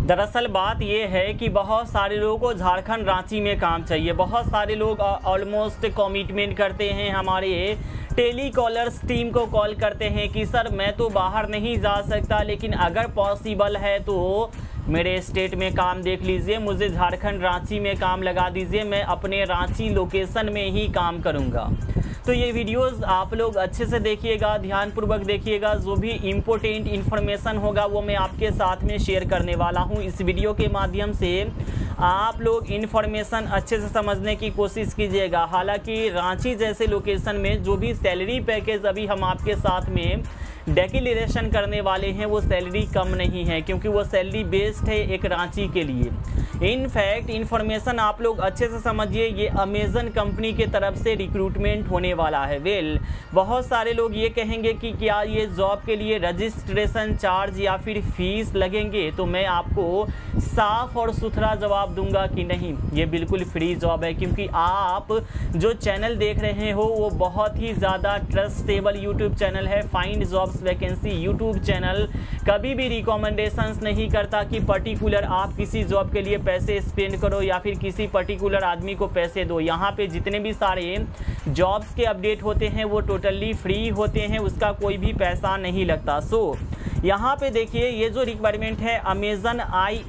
दरअसल बात ये है कि बहुत सारे लोगों को झारखंड रांची में काम चाहिए। बहुत सारे लोग ऑलमोस्ट कमिटमेंट करते हैं, हमारे टेलीकॉलर्स टीम को कॉल करते हैं कि सर मैं तो बाहर नहीं जा सकता, लेकिन अगर पॉसिबल है तो मेरे स्टेट में काम देख लीजिए, मुझे झारखंड रांची में काम लगा दीजिए, मैं अपने रांची लोकेशन में ही काम करूंगा। तो ये वीडियोस आप लोग अच्छे से देखिएगा, ध्यानपूर्वक देखिएगा। जो भी इम्पोर्टेंट इन्फॉर्मेशन होगा वो मैं आपके साथ में शेयर करने वाला हूँ। इस वीडियो के माध्यम से आप लोग इन्फॉर्मेशन अच्छे से समझने की कोशिश कीजिएगा। हालांकि रांची जैसे लोकेशन में जो भी सैलरी पैकेज अभी हम आपके साथ में डिक्लेरेशन करने वाले हैं वो सैलरी कम नहीं है, क्योंकि वो सैलरी बेस्ड है एक रांची के लिए। इनफैक्ट इन्फॉर्मेशन आप लोग अच्छे से समझिए, ये अमेजन कंपनी के तरफ से रिक्रूटमेंट होने वाला है। बहुत सारे लोग ये कहेंगे कि क्या ये जॉब के लिए रजिस्ट्रेशन चार्ज या फिर फीस लगेंगे, तो मैं आपको साफ और सुथरा जवाब दूंगा कि नहीं, ये बिल्कुल फ्री जॉब है। क्योंकि आप जो चैनल देख रहे हो वो बहुत ही ज़्यादा ट्रस्टेबल यूट्यूब चैनल है, find jobs vacancy YouTube channel. कभी भी रिकमेंडेशंस नहीं करता कि पर्टिकुलर आप किसी जॉब के लिए पैसे स्पेंड करो या फिर किसी पर्टिकुलर आदमी को पैसे दो। यहाँ पे जितने भी सारे जॉब्स के अपडेट होते हैं वो टोटली फ्री होते हैं, उसका कोई भी पैसा नहीं लगता। यहाँ पे देखिए, ये जो रिक्वायरमेंट है अमेजन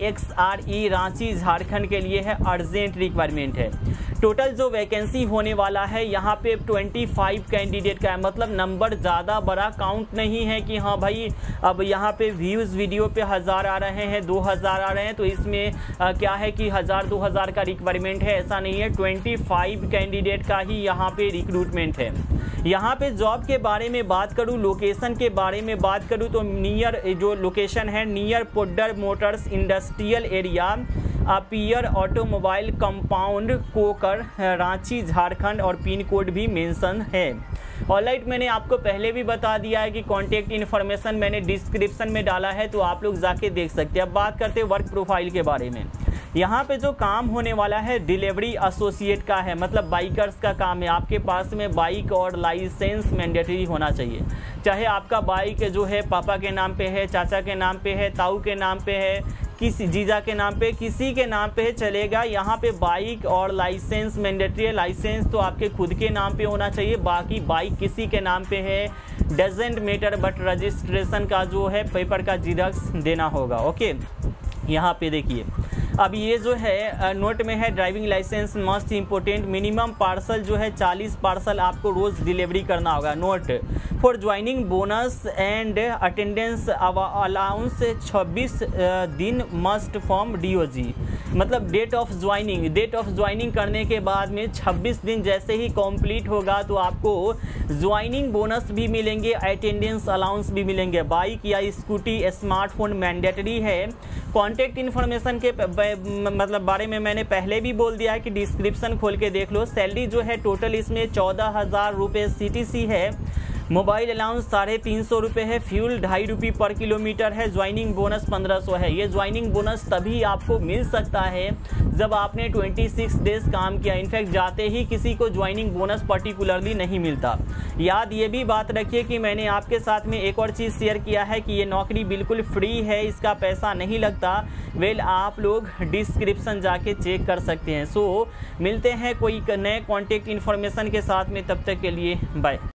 IXRE रांची झारखंड के लिए है, अर्जेंट रिक्वायरमेंट है। टोटल जो वैकेंसी होने वाला है यहाँ पे 25 कैंडिडेट का है, मतलब नंबर ज़्यादा बड़ा काउंट नहीं है कि हाँ भाई अब यहाँ पे व्यूज़ वीडियो पे 1000 आ रहे हैं, 2000 आ रहे हैं, तो इसमें क्या है कि 1000-2000 का रिक्वायरमेंट है, ऐसा नहीं है। 25 कैंडिडेट का ही यहाँ पे रिक्रूटमेंट है। यहाँ पे जॉब के बारे में बात करूँ, लोकेशन के बारे में बात करूँ तो नियर जो लोकेशन है near Poddar motors industrial area, पियर ऑटोमोबाइल कंपाउंड कोकर, रांची झारखंड, और पिन कोड भी मेंशन है। ऑलराइट, मैंने आपको पहले भी बता दिया है कि कॉन्टैक्ट इन्फॉर्मेशन मैंने डिस्क्रिप्शन में डाला है, तो आप लोग जाके देख सकते हैं। अब बात करते हैं वर्क प्रोफाइल के बारे में। यहाँ पे जो काम होने वाला है डिलीवरी एसोसिएट का है, मतलब बाइकर्स का काम है। आपके पास में बाइक और लाइसेंस मैंडेटरी होना चाहिए, चाहे आपका बाइक जो है पापा के नाम पे है, चाचा के नाम पे है, ताऊ के नाम पे है, किसी जीजा के नाम पे, किसी के नाम पे चलेगा। यहाँ पे बाइक और लाइसेंस मैंडेटरी है। लाइसेंस तो आपके खुद के नाम पे होना चाहिए, बाकी बाइक किसी के नाम पे है डजेंट मैटर, बट रजिस्ट्रेशन का जो है पेपर का जिरक्स देना होगा। ओके, यहाँ पे देखिए, अब ये जो है नोट में है driving licence must important, minimum parcel जो है 40 पार्सल आपको रोज़ डिलीवरी करना होगा। Note for joining bonus and attendance allowance 26 दिन मस्ट फॉर्म DOG, मतलब डेट ऑफ ज्वाइनिंग करने के बाद में 26 दिन जैसे ही कंप्लीट होगा तो आपको ज्वाइनिंग बोनस भी मिलेंगे, अटेंडेंस अलाउंस भी मिलेंगे। बाइक या स्कूटी स्मार्टफोन मैंडेटरी है। कॉन्टैक्ट इन्फॉर्मेशन के मतलब बारे में मैंने पहले भी बोल दिया है कि डिस्क्रिप्शन खोल के देख लो। सैलरी जो है टोटल इसमें 14,000 रुपये CTC है। मोबाइल अलाउंस 350 रुपये है। फ्यूल 2.5 रुपये पर किलोमीटर है। ज्वाइनिंग बोनस 1500 है। ये ज्वाइनिंग बोनस तभी आपको मिल सकता है जब आपने 26 डेज काम किया। इनफैक्ट जाते ही किसी को ज्वाइनिंग बोनस पर्टिकुलरली नहीं मिलता। याद ये भी बात रखिए कि मैंने आपके साथ में एक और चीज़ शेयर किया है कि ये नौकरी बिल्कुल फ्री है, इसका पैसा नहीं लगता। आप लोग डिस्क्रिप्शन जाके चेक कर सकते हैं। मिलते हैं कोई नए कॉन्टैक्ट इन्फॉर्मेशन के साथ में, तब तक के लिए बाय।